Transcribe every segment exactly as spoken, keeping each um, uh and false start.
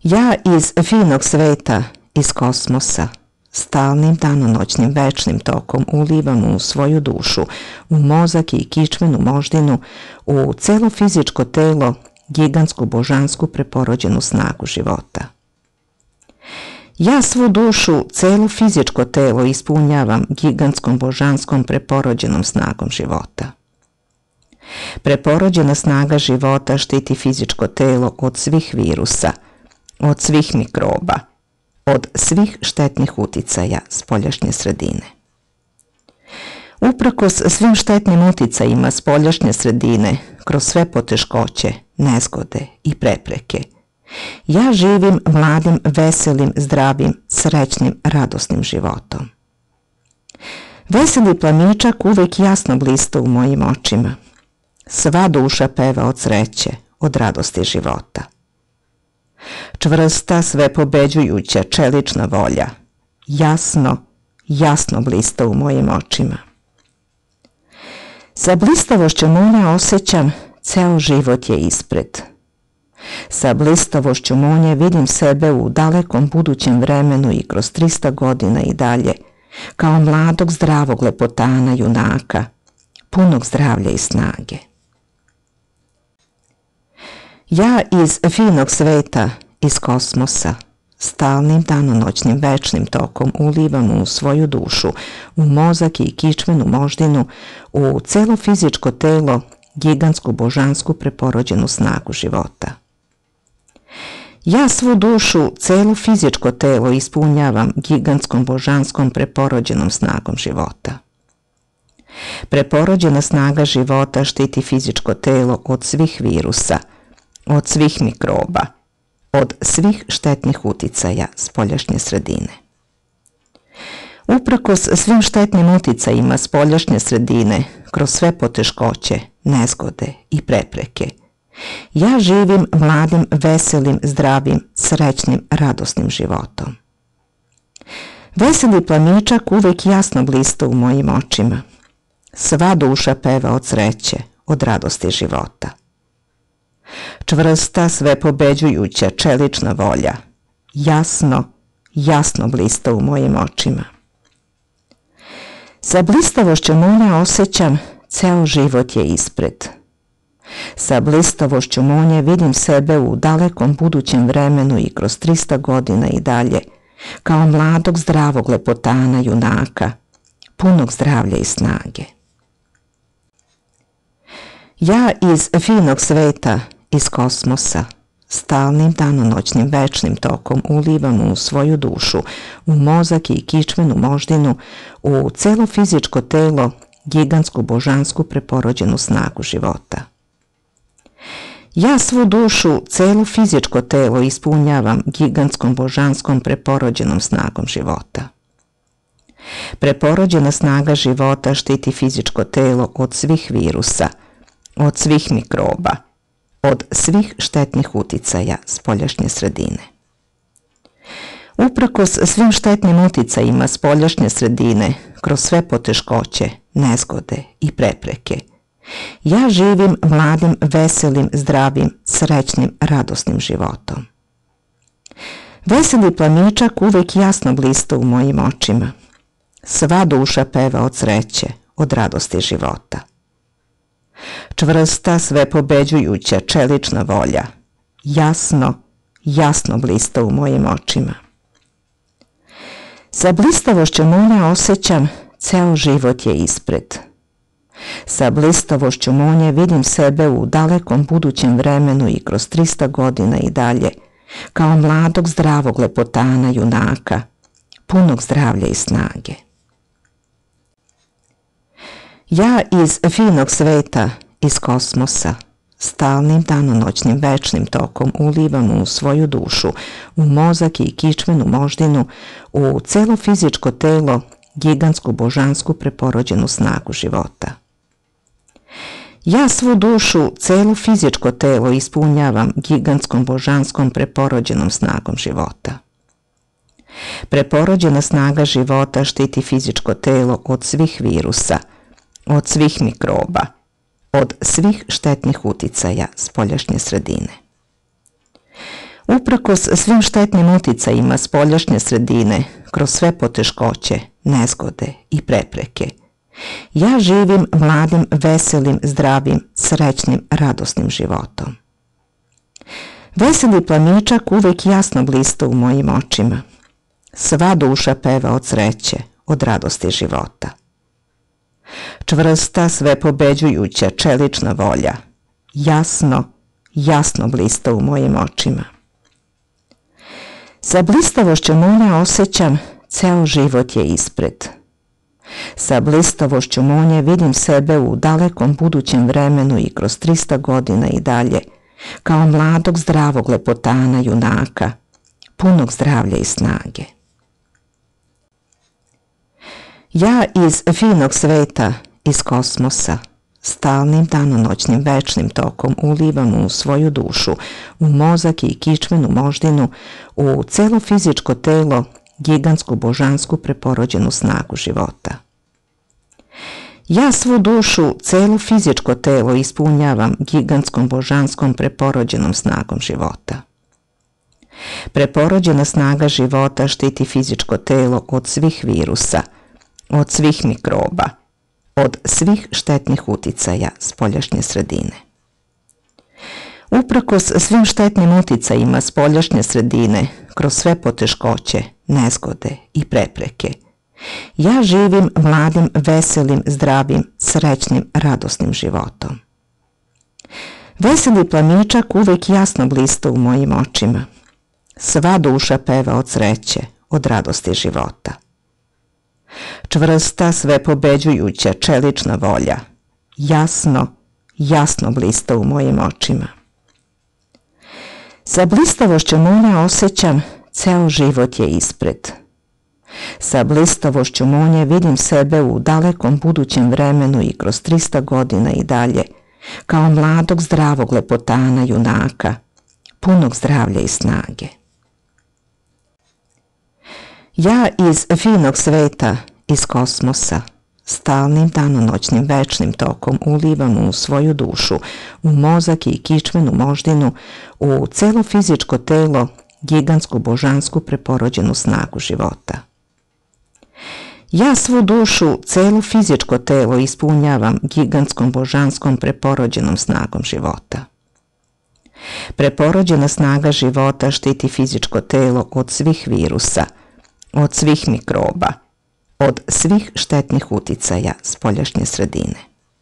Ja iz finog sveta, iz kosmosa, stalnim danonoćnim večnim tokom ulivam u svoju dušu, u mozak i kičmenu moždinu, u celo fizičko telo, gigantsku božansku preporođenu snagu života. Ja svu dušu, celo fizičko telo ispunjavam gigantskom božanskom preporođenom snagom života. Preporođena snaga života štiti fizičko telo od svih virusa, od svih mikroba, od svih štetnih uticaja spoljašnje sredine. Uprkos svim štetnim uticajima spoljašnje sredine, kroz sve poteškoće, nezgode i prepreke, ja živim mladim, veselim, zdravim, srećnim, radosnim životom. Veseli plamičak uvek jasno blista u mojim očima. Sva duša peva od sreće, od radosti života. Čvrsta, svepobeđujuća, čelična volja, jasno, jasno blista u mojim očima. Sa blistavošću munje osjećam, ceo život je ispred. Sa blistavošću munje vidim sebe u dalekom budućem vremenu i kroz trista godina i dalje, kao mladog zdravog lepotana junaka, punog zdravlja i snage. Ja iz finog sveta, iz kosmosa, stalnim danonoćnim večnim tokom ulivam u svoju dušu, u mozak i kičmenu moždinu, u celo fizičko telo, gigantsku božansku preporođenu snagu života. Ja svu dušu, celo fizičko telo ispunjavam gigantskom božanskom preporođenom snagom života. Preporođena snaga života štiti fizičko telo od svih virusa, od svih mikroba, od svih štetnih uticaja spoljašnje sredine. Uprkos svim štetnim uticajima spoljašnje sredine, kroz sve poteškoće, nezgode i prepreke, ja živim mladim, veselim, zdravim, srećnim, radosnim životom. Veseli plamičak uvek jasno blista u mojim očima. Sva duša peva od sreće, od radosti života. Čvrsta, svepobeđujuća, čelična volja, jasno, jasno blista u mojim očima. Sa blistavošću munje osjećam, ceo život je ispred. Sa blistavošću munje vidim sebe u dalekom budućem vremenu i kroz trista godina i dalje, kao mladog zdravog lepotana junaka, punog zdravlja i snage. Ja iz finog sveta, iz kosmosa, stalnim danonoćnim večnim tokom ulivam u svoju dušu, u mozak i kičmenu moždinu, u celo fizičko telo, gigantsku božansku preporođenu snagu života. Ja svu dušu, celo fizičko telo ispunjavam gigantskom božanskom preporođenom snagom života. Preporođena snaga života štiti fizičko telo od svih virusa, od svih mikroba, od svih štetnih uticaja spoljašnje sredine. Uprkos svim štetnim uticajima spoljašnje sredine, kroz sve poteškoće, nezgode i prepreke, ja živim mladim, veselim, zdravim, srećnim, radosnim životom. Veseli plamičak uvek jasno blista u mojim očima. Sva duša peva od sreće, od radosti života. Čvrsta, svepobeđujuća, čelična volja, jasno, jasno blista u mojim očima. Sa blistavošću munje osjećam, ceo život je ispred. Sa blistavošću munje vidim sebe u dalekom budućem vremenu i kroz trista godina i dalje, kao mladog zdravog lepotana junaka, punog zdravlja i snage. Ja iz finog sveta, iz kosmosa, stalnim danonoćnim večnim tokom ulivam u svoju dušu, u mozak i kičmenu moždinu, u celo fizičko telo, gigantsku božansku preporođenu snagu života. Ja svu dušu, celo fizičko telo ispunjavam gigantskom božanskom preporođenom snagom života. Preporođena snaga života štiti fizičko telo od svih virusa, od svih mikroba, od svih štetnih uticaja spoljašnje sredine. Uprkos svim štetnim uticajima spoljašnje sredine, kroz sve poteškoće, nezgode i prepreke, ja živim mladim, veselim, zdravim, srećnim, radosnim životom. Veseli plamičak uvek jasno blista u mojim očima. Sva duša peva od sreće, od radosti života. Čvrsta, svepobeđujuća, čelična volja, jasno, jasno blista u mojim očima. Sa blistavošću munje osjećam, ceo život je ispred. Sa blistavošću munje vidim sebe u dalekom budućem vremenu i kroz trista godina i dalje, kao mladog zdravog lepotana junaka, punog zdravlja i snage. Ja iz finog sveta, iz kosmosa, stalnim danonoćnim večnim tokom ulivam u svoju dušu, u mozak i kičmenu moždinu, u celo fizičko telo, gigantsku božansku preporođenu snagu života. Ja svu dušu, celo fizičko telo ispunjavam gigantskom božanskom preporođenom snagom života. Preporođena snaga života štiti fizičko telo od svih virusa, od svih mikroba, od svih štetnih uticaja spoljašnje sredine. Uprkos svim štetnim uticajima spoljašnje sredine, kroz sve poteškoće, nezgode i prepreke, ja živim mladim, veselim, zdravim, srećnim, radosnim životom. Veseli plamičak uvek jasno blista u mojim očima. Sva duša peva od sreće, od radosti života. Čvrsta, svepobeđujuća, čelična volja, jasno, jasno blista u mojim očima. Sa blistavošću munje osjećam, ceo život je ispred. Sa blistavošću munje vidim sebe u dalekom budućem vremenu i kroz trista godina i dalje, kao mladog zdravog lepotana junaka, punog zdravlja i snage. Ja iz finog sveta, iz kosmosa, stalnim danonoćnim večnim tokom ulivam u svoju dušu, u mozak i kičmenu moždinu, u celo fizičko telo, gigantsku božansku preporođenu snagu života. Ja svu dušu, celo fizičko telo ispunjavam gigantskom božanskom preporođenom snagom života. Preporođena snaga života štiti fizičko telo od svih virusa, od svih mikroba, od svih štetnih uticaja spoljašnje sredine.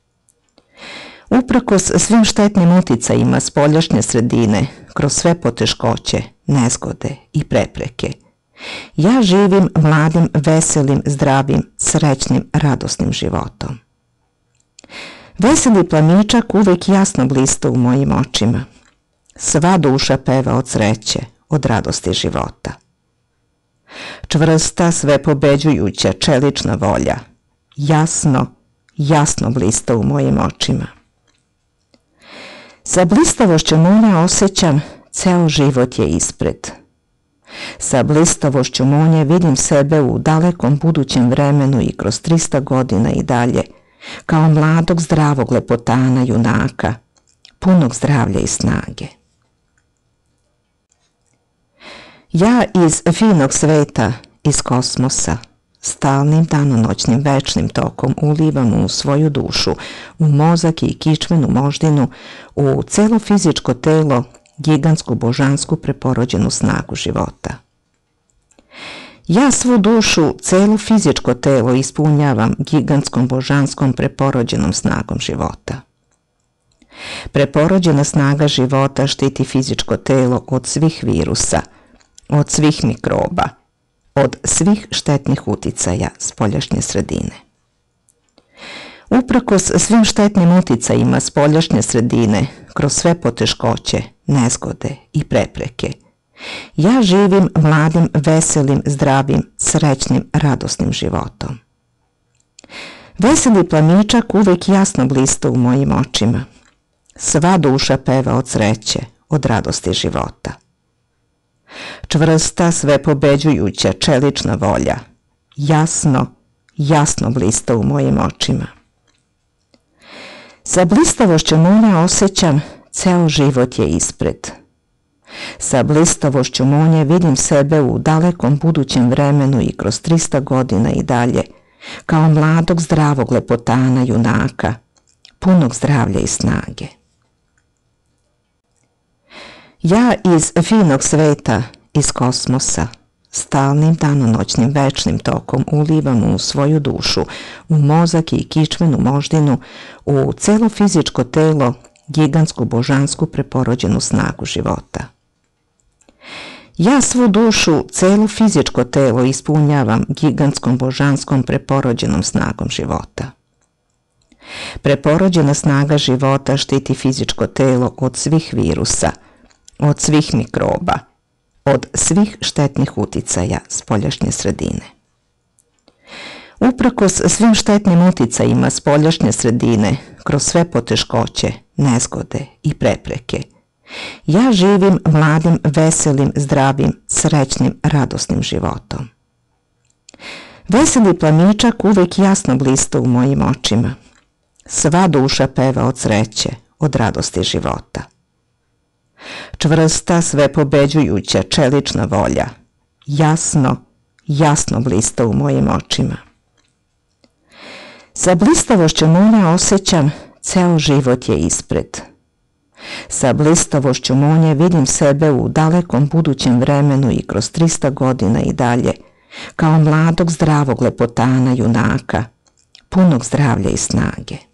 Uprkos svim štetnim uticajima spoljašnje sredine, kroz sve poteškoće, nezgode i prepreke, ja živim mladim, veselim, zdravim, srećnim, radosnim životom. Veseli plamičak uvek jasno blista u mojim očima. Sva duša peva od sreće, od radosti života. Čvrsta, svepobeđujuća, čelična volja, jasno, jasno blista u mojim očima. Sa blistavošću munje osjećam, ceo život je ispred. Sa blistavošću munje vidim sebe u dalekom budućem vremenu i kroz trista godina i dalje, kao mladog zdravog lepotana junaka, punog zdravlja i snage. Ja iz finog sveta, iz kosmosa, stalnim danonoćnim večnim tokom ulivam u svoju dušu, u mozak i kičmenu moždinu, u celo fizičko telo, gigantsku božansku preporođenu snagu života. Ja svu dušu, celo fizičko telo ispunjavam gigantskom božanskom preporođenom snagom života. Preporođena snaga života štiti fizičko telo od svih virusa, od svih mikroba, od svih štetnih uticaja spoljašnje sredine. Uprkos svim štetnim uticajima spoljašnje sredine, kroz sve poteškoće, nezgode i prepreke, ja živim mladim, veselim, zdravim, srećnim, radosnim životom. Veseli plamičak uvek jasno blista u mojim očima. Sva duša peva od sreće, od radosti života. Čvrsta, svepobeđujuća, čelična volja, jasno, jasno blista u mojim očima. Sa blistavošću munje osjećam, ceo život je ispred. Sa blistavošću munje vidim sebe u dalekom budućem vremenu i kroz trista godina i dalje, kao mladog zdravog lepotana junaka, punog zdravlja i snage. Ja iz finog sveta, iz kosmosa, stalnim danonoćnim večnim tokom ulivam u svoju dušu, u mozak i kičmenu moždinu, u celo fizičko telo, gigantsku božansku preporođenu snagu života. Ja svu dušu, celo fizičko telo ispunjavam gigantskom božanskom preporođenom snagom života. Preporođena snaga života štiti fizičko telo od svih virusa, od svih mikroba, od svih štetnih uticaja spoljašnje sredine. Uprkos svim štetnim uticajima spoljašnje sredine, kroz sve poteškoće, nezgode i prepreke, ja živim mladim, veselim, zdravim, srećnim, radosnim životom. Veseli plamičak uvek jasno blista u mojim očima. Sva duša peva od sreće, od radosti života. Čvrsta, svepobeđujuća, čelična volja, jasno, jasno blista u mojim očima. Sa blistavošću munja osjećam, ceo život je ispred. Sa blistavošću munje vidim sebe u dalekom budućem vremenu i kroz trista godina i dalje, kao mladog zdravog lepotana junaka, punog zdravlja i snage.